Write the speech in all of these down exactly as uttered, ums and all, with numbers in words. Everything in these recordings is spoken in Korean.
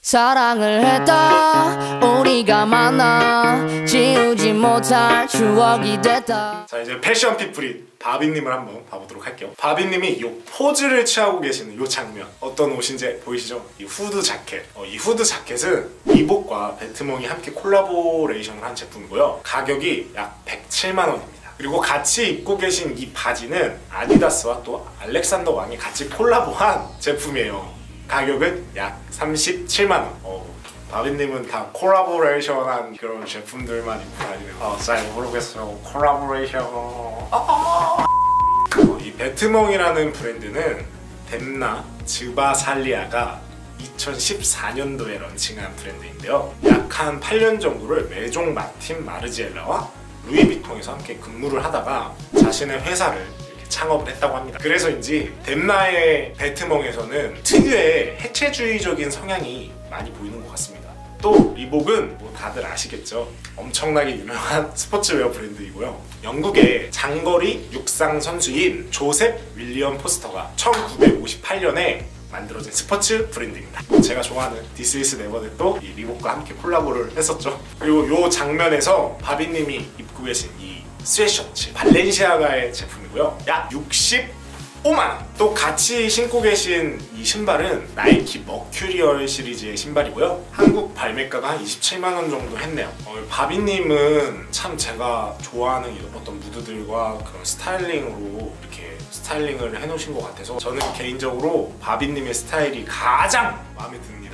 사랑을 했다 우리가 만나 지우지 못할 추억이 됐다. 자, 이제 패션 피플인 바비님을 한번 봐보도록 할게요. 바비님이 이 포즈를 취하고 계시는 이 장면, 어떤 옷인지 보이시죠? 이 후드 자켓. 어, 이 후드 자켓은 리복과 배트몽이 함께 콜라보레이션을 한 제품이고요. 가격이 약 백칠만 원입니다. 그리고 같이 입고 계신 이 바지는 아디다스와 또 알렉산더 왕이 같이 콜라보한 제품이에요. 가격은 약 삼십칠만 원. 어, 바비님은 다 콜라보레이션한 그런 제품들만 입고 다니네요. 아, 잘 모르겠어요. 콜라보레이션. 어, 이 배트몽이라는 브랜드는 덴나 즈바살리아가 이천십사 년도에 런칭한 브랜드인데요. 약 한 팔 년 정도를 메종 마틴 마르지엘라와 루이비통에서 함께 근무를 하다가 자신의 회사를 창업을 했다고 합니다. 그래서인지 덴나의 배트몽에서는 특유의 해체주의적인 성향이 많이 보이는 것 같습니다. 또 리복은 뭐 다들 아시겠죠? 엄청나게 유명한 스포츠웨어 브랜드이고요. 영국의 장거리 육상 선수인 조셉 윌리엄 포스터가 천구백오십팔 년에 만들어진 스포츠 브랜드입니다. 제가 좋아하는 This is Never That도 이 리복과 함께 콜라보를 했었죠. 그리고 이 장면에서 바비님이 입고 계신 이 스웨셔츠 발렌시아가의 제품이고요. 약 육십오만 원. 또 같이 신고 계신 이 신발은 나이키 머큐리얼 시리즈의 신발이고요. 한국 발매가가 한 이십칠만 원 정도 했네요. 어, 바비님은 참 제가 좋아하는 이런 어떤 무드들과 그런 스타일링으로 이렇게 스타일링을 해놓으신 것 같아서 저는 개인적으로 바비님의 스타일이 가장 마음에 듭니다.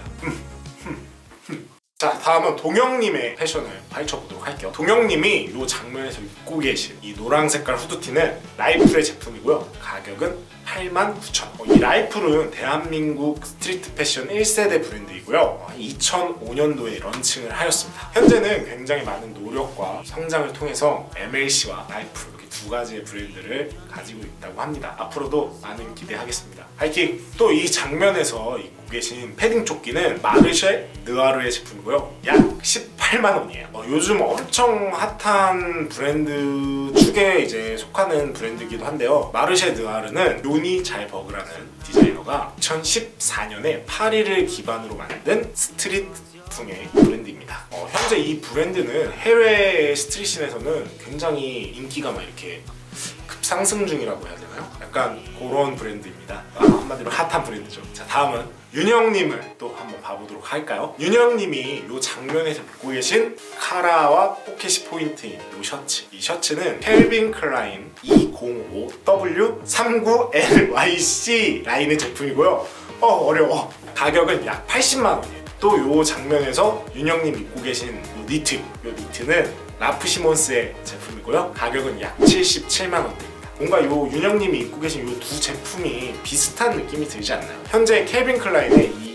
자, 다음은 동영님의 패션을 파헤쳐보도록 할게요. 동영님이 이 장면에서 입고 계신 이 노란 색깔 후드티는 라이플의 제품이고요. 가격은 팔만 구천 원. 어, 이 라이플은 대한민국 스트리트 패션 일 세대 브랜드이고요. 이천오 년도에 런칭을 하였습니다. 현재는 굉장히 많은 노력과 성장을 통해서 엠엘씨와 라이플 이렇게 두 가지의 브랜드를 가지고 있다고 합니다. 앞으로도 많은 기대하겠습니다. 화이팅! 또 이 장면에서 입고 계신 패딩 조끼는 마르쉐 느아르의 제품이고요. 약 십팔만 원이에요. 어, 요즘 엄청 핫한 브랜드 축에 이제 속하는 브랜드이기도 한데요. 마르쉐 느아르는 요니 잘버그라는 디자이너가 이천십사 년에 파리를 기반으로 만든 스트릿풍의 브랜드입니다. 어, 현재 이 브랜드는 해외 스트릿씬에서는 굉장히 인기가 막 이렇게 급상승 중이라고 해야 되나요? 약간 그런 브랜드입니다. 아, 한마디로 핫한 브랜드죠. 자, 다음은 윤영님을 또 한번 봐보도록 할까요? 윤영님이 이 장면에서 입고 계신 카라와 포켓이 포인트인 이 셔츠. 이 셔츠는 켈빈 클라인 이공오 더블유 삼구 엘와이씨 라인의 제품이고요. 어, 어려워. 가격은 약 팔십만 원이에요. 또 이 장면에서 윤영님 입고 계신 이 니트. 이 니트는 라프 시몬스의 제품이고요. 가격은 약 칠십칠만 원대입니다. 뭔가 요 윤영님이 입고 계신 이 두 제품이 비슷한 느낌이 들지 않나요? 현재 켈빈 클라인의 이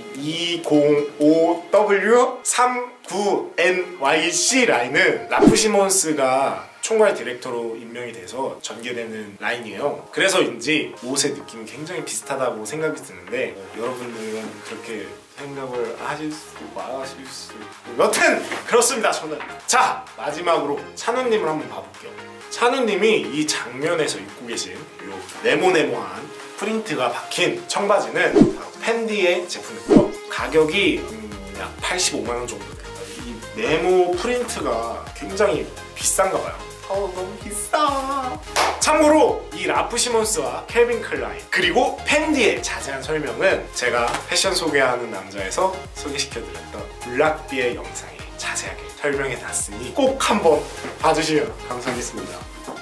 이공오 더블유 삼구 엔와이씨 라인은 라프 시몬스가 총괄 디렉터로 임명이 돼서 전개되는 라인이에요. 그래서인지 옷의 느낌이 굉장히 비슷하다고 생각이 드는데 어, 여러분들은 그렇게 생각을 하실 수 마실 수 여튼 그렇습니다. 저는 자, 마지막으로 찬우님을 한번 봐볼게요. 찬우님이 이 장면에서 입고 계신 요 네모네모한 프린트가 박힌 청바지는 팬디의 제품이고요. 가격이 음, 약 팔십오만 원 정도 됩니다. 이 네모 프린트가 굉장히 비싼가 봐요. 어, 너무 비싸. 참고로 이 라프 시몬스와 켈빈 클라인 그리고 팬디의 자세한 설명은 제가 패션 소개하는 남자에서 소개시켜드렸던 블락비의 영상에 자세하게 설명해 놨으니 꼭 한번 봐주시면 감사하겠습니다.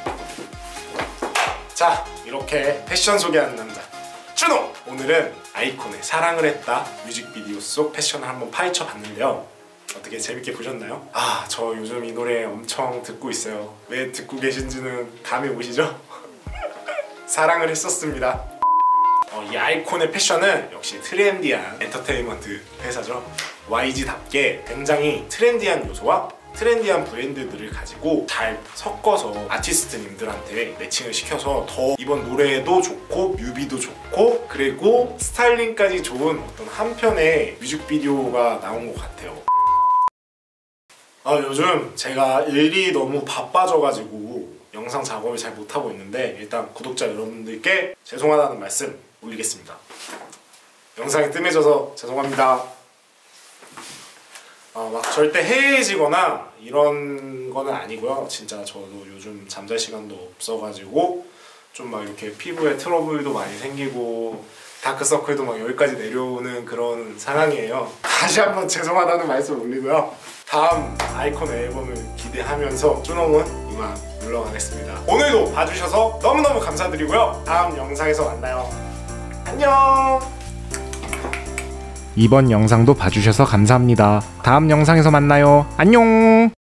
자, 이렇게 패션 소개하는 남자 준호! 오늘은 아이콘의 사랑을 했다 뮤직비디오 속 패션을 한번 파헤쳐 봤는데요. 어떻게 재밌게 보셨나요? 아, 저 요즘 이 노래 엄청 듣고 있어요. 왜 듣고 계신지는 감이 오시죠? 사랑을 했었습니다. 어, 이 아이콘의 패션은 역시 트렌디한 엔터테인먼트 회사죠. 와이지답게 굉장히 트렌디한 요소와 트렌디한 브랜드들을 가지고 잘 섞어서 아티스트님들한테 매칭을 시켜서 더 이번 노래도 좋고 뮤비도 좋고 그리고 스타일링까지 좋은 어떤 한 편의 뮤직비디오가 나온 것 같아요. 아, 요즘 제가 일이 너무 바빠져가지고 영상 작업을 잘 못하고 있는데 일단 구독자 여러분들께 죄송하다는 말씀 올리겠습니다. 영상이 뜸해져서 죄송합니다. 아, 막 절대 해해지거나 이런 거는 아니고요. 진짜 저도 요즘 잠잘 시간도 없어가지고 좀 막 이렇게 피부에 트러블도 많이 생기고 다크서클도 막 여기까지 내려오는 그런 상황이에요. 다시 한번 죄송하다는 말씀 올리고요. 다음 아이콘 앨범을 기대하면서 쭈놈은 이만 물러가겠습니다. 오늘도 봐주셔서 너무너무 감사드리고요. 다음 영상에서 만나요. 안녕. 이번 영상도 봐주셔서 감사합니다. 다음 영상에서 만나요. 안녕.